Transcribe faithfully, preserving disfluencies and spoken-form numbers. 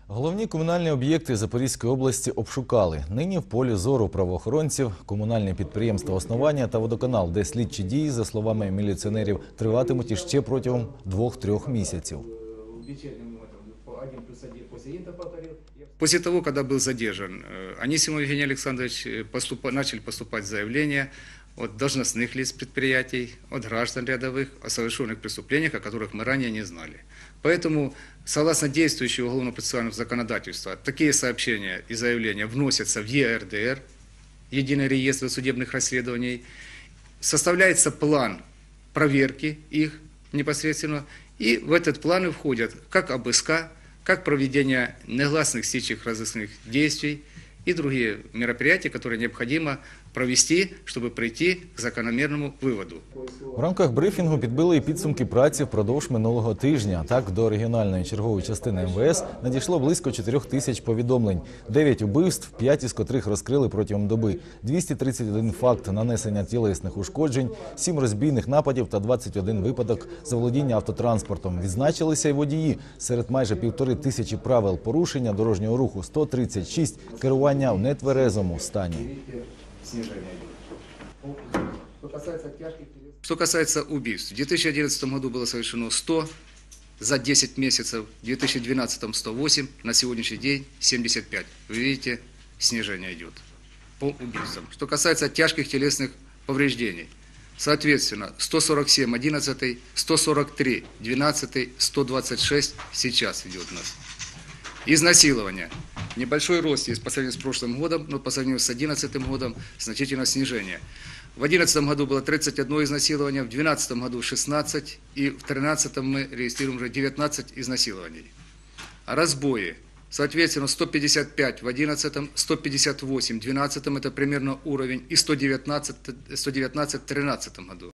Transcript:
Головні комунальні об'єкти Запорізької області обшукали. Нині в полі зору правоохоронців комунальне підприємство «Основання» та водоканал, де слідчі дії, за словами міліціонерів, триватимуть іще протягом двох-трьох місяців. После того, когда был задержан Анисимов Евгений Александрович, поступ... начали поступать заявления от должностных лиц предприятий, от граждан рядовых о совершенных преступлениях, о которых мы ранее не знали. Поэтому, согласно действующего уголовно-процессуального законодательства, такие сообщения и заявления вносятся в Е Р Д Р, Единый реестр судебных расследований, составляется план проверки их непосредственно, и в этот план и входят как обыска, как проведение негласных следственных разыскных действий и другие мероприятия, которые необходимо провести, чтобы прийти к закономірному виводу. В рамках брифінгу підбили і підсумки праці впродовж минулого тижня. Так, до регіональної чергової частини Ем Ве Ес надійшло близько чотирьох тисяч повідомлень. дев'ять убивств, п'ять із котрих розкрили протягом доби. двісті тридцять один факт нанесення тілесних ушкоджень, сім розбійних нападів та двадцять один випадок заволодіння автотранспортом. Відзначилися й водії. Серед майже півтори тисячі правил порушення дорожнього руху сто тридцять шість керування в нетверезому стані. Что касается убийств, в две тысячи одиннадцатом году было совершено сто, за десять месяцев, в две тысячи двенадцатом сто восемь, на сегодняшний день семьдесят пять. Вы видите, снижение идет по убийствам. Что касается тяжких телесных повреждений, соответственно, сто сорок семь одиннадцатый, сто сорок три двенадцатый, сто двадцать шесть сейчас идет у нас. Изнасилование. Небольшой рост есть по сравнению с прошлым годом, но по сравнению с две тысячи одиннадцатым годом значительное снижение. В две тысячи одиннадцатом году было тридцать одно изнасилование, в две тысячи двенадцатом году шестнадцать, и в две тысячи тринадцатом мы регистрируем уже девятнадцать изнасилований. Разбои. Соответственно, сто пятьдесят пять в две тысячи одиннадцатом, сто пятьдесят восемь в две тысячи двенадцатом, это примерно уровень, и сто девятнадцать в две тысячи тринадцатом году.